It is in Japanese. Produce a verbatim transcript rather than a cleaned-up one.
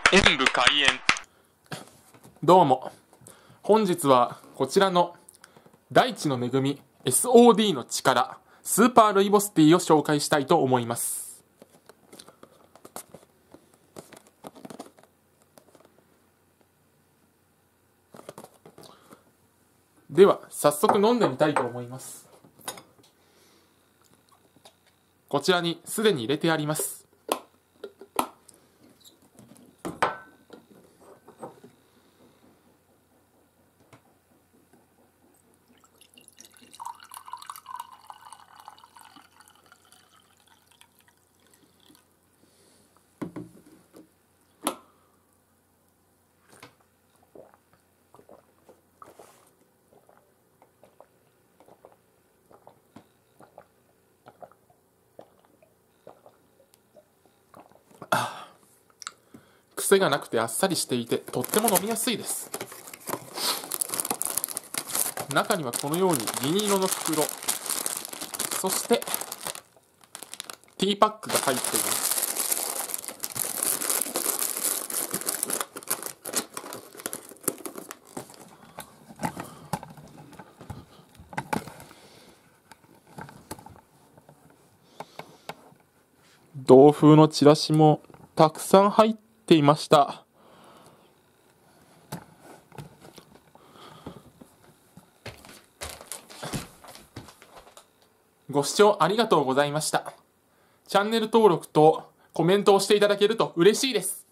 演武開演。 どうも。本日はこちらの大地の恵み エスオーディー の力スーパールイボスティーを紹介したいと思います。では早速飲んでみたいと思います。こちらにすでに入れてあります。癖がなくてあっさりしていてとっても飲みやすいです。中にはこのように銀色の袋、そしてティーパックが入っています。同封のチラシもたくさん入っていました。ご視聴ありがとうございました。チャンネル登録とコメントをしていただけると嬉しいです。